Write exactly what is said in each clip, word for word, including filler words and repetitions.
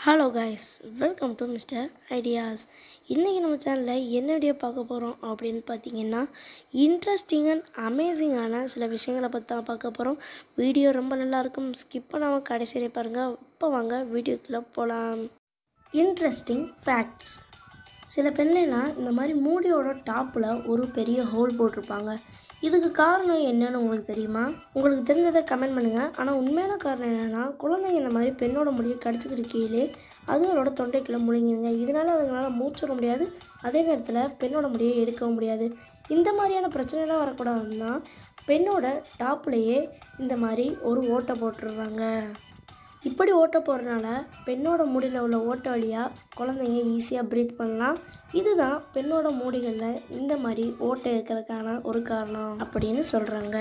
Hello guys, welcome to Mister Ideas. இன்றைக்கி நம்ம சேனலில் என்ன வீடியோ பார்க்க போகிறோம் அப்படின்னு பார்த்தீங்கன்னா, இன்ட்ரெஸ்டிங் அண்ட் அமேசிங்கான சில விஷயங்களை பற்றி தான் பார்க்க போகிறோம். வீடியோ ரொம்ப நல்லாயிருக்கும், ஸ்கிப் பண்ணாமல் கடைசி வரை பாருங்கள். இப்போ வாங்க வீடியோக்குள்ளே போகலாம். Interesting facts. சில பெண்லாம் இந்த மாதிரி மூடியோட டாப்பில் ஒரு பெரிய ஹோல் போட்டிருப்பாங்க. இதுக்கு காரணம் என்னன்னு உங்களுக்கு தெரியுமா? உங்களுக்கு தெரிஞ்சதை கமெண்ட் பண்ணுங்கள். ஆனால் உண்மையான காரணம் என்னென்னா, குழந்தைங்க இந்த மாதிரி பெண்ணோட முடியை கடிச்சிக்கிட்டு கீழே அதுங்களோட தொண்டைக்குள்ளே முழுங்கிடுங்க. இதனால் அதுங்களால் மூச்சிட முடியாது, அதே நேரத்தில் பெண்ணோட முடியை எடுக்கவும் முடியாது. இந்த மாதிரியான பிரச்சனைலாம் வரக்கூடாதுன்னா பெண்ணோட டாப்லேயே இந்த மாதிரி ஒரு ஓட்டை போட்டுடுறாங்க. இப்படி ஓட்டை போடுறதுனால பெண்ணோட மூடியில் உள்ள ஓட்டை வழியாக குழந்தைங்க ஈஸியாக ப்ரீத் பண்ணலாம். இதுதான் பெண்ணோட மூடிகளில் இந்த மாதிரி ஓட்டை இருக்கிறதுக்கான ஒரு காரணம் அப்படின்னு சொல்கிறாங்க.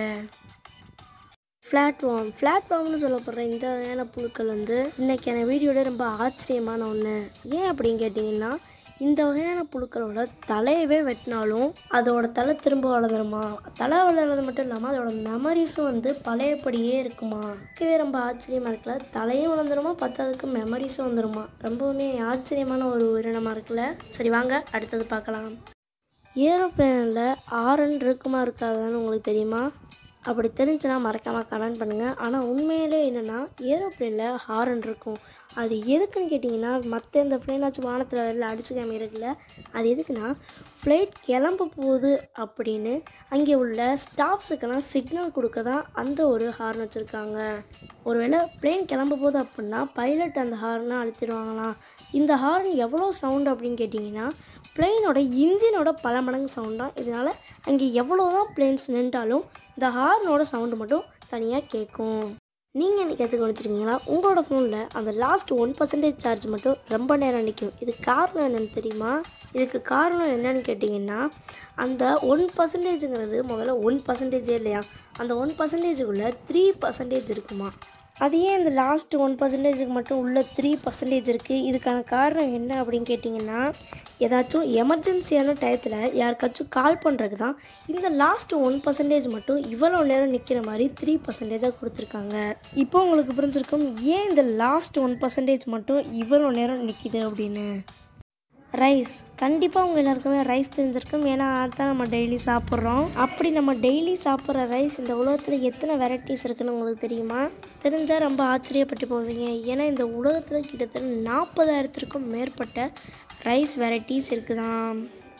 ஃப்ளாட்வார்ம் ஃப்ளாட்வார்ம்னு சொல்லப்படுற இந்த வகையான புழுக்கள் வந்து இன்றைக்கான வீடியோவில் ரொம்ப ஆச்சரியமான ஒன்று. ஏன் அப்படின்னு கேட்டிங்கன்னா, இந்த வகையான புழுக்களோட தலையவே வெட்டினாலும் அதோட தலை திரும்ப வளர்ந்துருமா. தலை வளர்றது மட்டும் இல்லாமல் அதோட மெமரிஸும் வந்து பழையபடியே இருக்குமா. இதுவே ரொம்ப ஆச்சரியமாக இருக்குல்ல. தலையும் வளர்ந்துருமா, பத்தாவதுக்கு மெமரிஸும் வந்துருமா. ரொம்பவுமே ஆச்சரியமான ஒரு உயிரினமாக இருக்குல்ல. சரி வாங்க அடுத்தது பார்க்கலாம். ஏரோப்ளேனில் ஆரன் இருக்குமா இருக்காதுன்னு உங்களுக்கு தெரியுமா? அப்படி தெரிஞ்சுன்னா மறக்காமல் கமெண்ட் பண்ணுங்கள். ஆனால் உண்மையிலே என்னென்னா, ஏரோப்ளேனில் ஹாரன் இருக்கும். அது எதுக்குன்னு கேட்டிங்கன்னா, மற்ற இந்த பிளேனாச்சும் வானத்தில் வெளில அடிச்சு காமிக்கிறதுல அது எதுக்குன்னா, ஃப்ளைட் கிளம்ப போகுது அப்படின்னு அங்கே உள்ள ஸ்டாஃப்ஸுக்கெல்லாம் சிக்னல் கொடுக்க தான் அந்த ஒரு ஹார்ன் வச்சுருக்காங்க. ஒருவேளை பிளேன் கிளம்ப போகுது அப்படின்னா பைலட் அந்த ஹார்னை அழுத்திடுவாங்களாம். இந்த ஹார்ன் எவ்வளோ சவுண்டு அப்படின்னு கேட்டிங்கன்னா, பிளேனோட இன்ஜினோட பல மடங்கு சவுண்டாக. இதனால் அங்கே எவ்வளோ தான் பிளேன்ஸ் நின்றாலும் இந்த ஹார்னோட சவுண்டு மட்டும் தனியாக கேட்கும். நீங்கள் என்னைக்காச்சும் கவனிச்சிருக்கீங்களா? உங்களோட ஃபோனில் அந்த லாஸ்ட் ஒன் பர்சன்டேஜ் சார்ஜ் மட்டும் ரொம்ப நேரம் நிற்கும். இது காரணம் என்னென்னு தெரியுமா? இதுக்கு காரணம் என்னன்னு கேட்டிங்கன்னா, அந்த ஒன் பர்சன்டேஜுங்கிறது முதல்ல ஒன் பர்சன்டேஜே இல்லையா, அந்த ஒன் பர்சன்டேஜுக்குள்ளே த்ரீ பர்சன்டேஜ் இருக்குமா. அது ஏன் இந்த லாஸ்ட் ஒன் பர்சன்டேஜுக்கு மட்டும் உள்ள த்ரீ பர்சன்டேஜ் இருக்குது? இதுக்கான காரணம் என்ன அப்படின்னு கேட்டிங்கன்னா, ஏதாச்சும் எமர்ஜென்சியான டயத்தில் யாருக்காச்சும் கால் பண்ணுறதுக்கு தான் இந்த லாஸ்ட் ஒன் பர்சன்டேஜ் மட்டும் இவ்வளோ நேரம் நிற்கிற மாதிரி த்ரீ பர்சன்டேஜாக கொடுத்துருக்காங்க. இப்போ உங்களுக்கு புரிஞ்சிருக்கும் ஏன் இந்த லாஸ்ட் ஒன் பர்சன்டேஜ் மட்டும் இவ்வளோ நேரம் நிற்கிது அப்படின்னு. ரைஸ், கண்டிப்பாக உங்கள் எல்லாருக்குமே ரைஸ் தெரிஞ்சிருக்கும். ஏன்னா அதுதான் நம்ம டெய்லி சாப்பிட்றோம். அப்படி நம்ம டெய்லி சாப்பிட்ற ரைஸ் இந்த உலகத்தில் எத்தனை வெரைட்டிஸ் இருக்குதுன்னு உங்களுக்கு தெரியுமா? தெரிஞ்சால் ரொம்ப ஆச்சரியப்பட்டு போவீங்க. ஏன்னா இந்த உலகத்தில் கிட்டத்தட்ட நாற்பதாயிரத்திற்கும் மேற்பட்ட ரைஸ் வெரைட்டிஸ் இருக்குதாம்.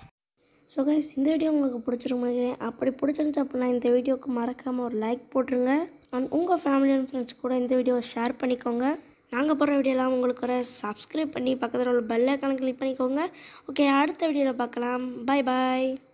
ஸோ கைஸ், இந்த வீடியோ உங்களுக்கு பிடிச்சிருக்கீங்க. அப்படி பிடிச்சிருந்துச்சு அப்படின்னா இந்த வீடியோவுக்கு மறக்காமல் ஒரு லைக் போட்டுருங்க. அண்ட் உங்கள் ஃபேமிலி அண்ட் ஃப்ரெண்ட்ஸ் கூட இந்த வீடியோவை ஷேர் பண்ணிக்கோங்க. நாங்கள் போடுற வீடியோலாம் உங்களுக்கு ஒரு சப்ஸ்கிரைப் பண்ணி பக்கத்தில் உள்ள பெல் ஐக்கானை கிளிக் பண்ணிக்கோங்க. ஓகே, அடுத்த வீடியோவில் பார்க்கலாம். பாய் பாய்.